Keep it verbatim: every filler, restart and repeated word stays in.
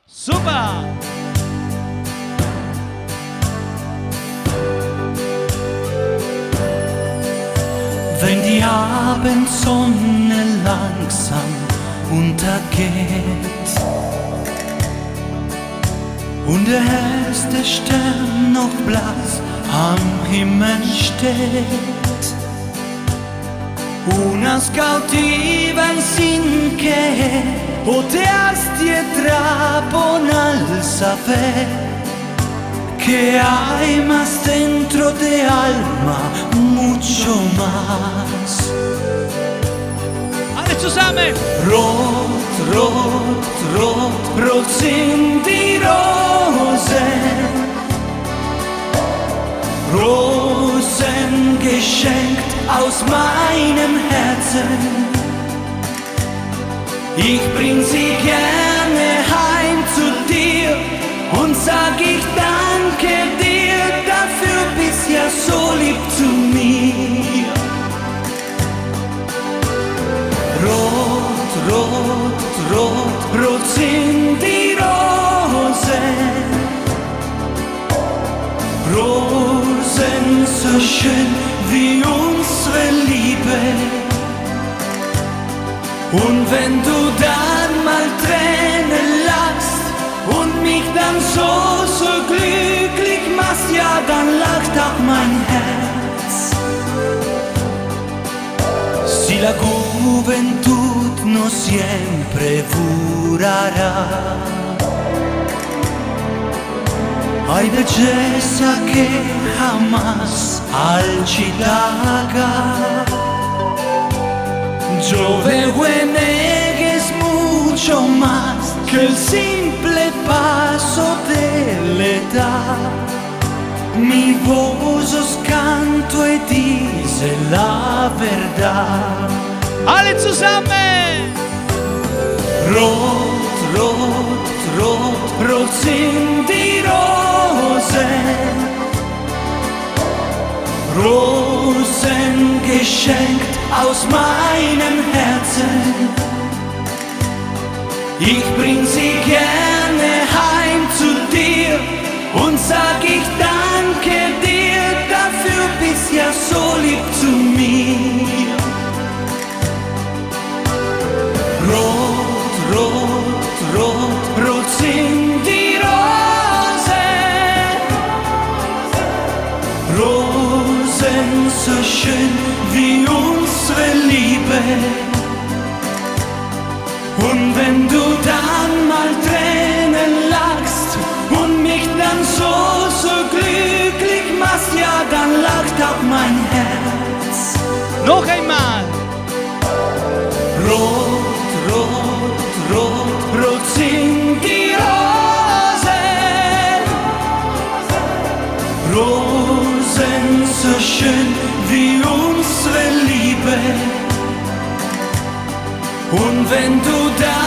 Super! Wenn die Abendsonne langsam untergeht und der erste Stern noch blass am Himmel steht, unas cautivas sin que poteasti trapon al saber que hay más dentro de alma, mucho más. Alle zusammen! Rot, rot, rot, rot sind die Rosen, Rosen geschenkt aus meinem Herzen. Ich bring sie gerne heim zu dir und sag ich danke dir, dafür bist ja so lieb zu mir. Rot, rot, rot, rot sind die Rosen, Rosen so schön wie unsere Liebe. Und wenn du dann mal Tränen lachst und mich dann so, so glücklich machst, ja, dann lacht auch mein Herz. Si la juventud no siempre durará, hay belleza que jamás marchitará. Yo veo en ella es mucho más que el simple paso de la edad. Mi voz os canto y dice la verdad. Alle zusammen! Rot, rot, rot, rot sind die Rosen, Rosen geschenkt aus meinem Herzen. Ich bring sie gerne heim zu dir und sag ich danke dir, dafür bist ja so lieb zu mir. Rot, rot, rot, rot sind die Rosen, Rosen so schön wie unsere Liebe. Und wenn du dann mal Tränen lachst und mich dann so, so glücklich machst, ja, dann lacht auch mein Herz. Noch einmal! Rot, rot, rot, rot sind die Rosen, Rosen so schön wie unsere Liebe. Und wenn du da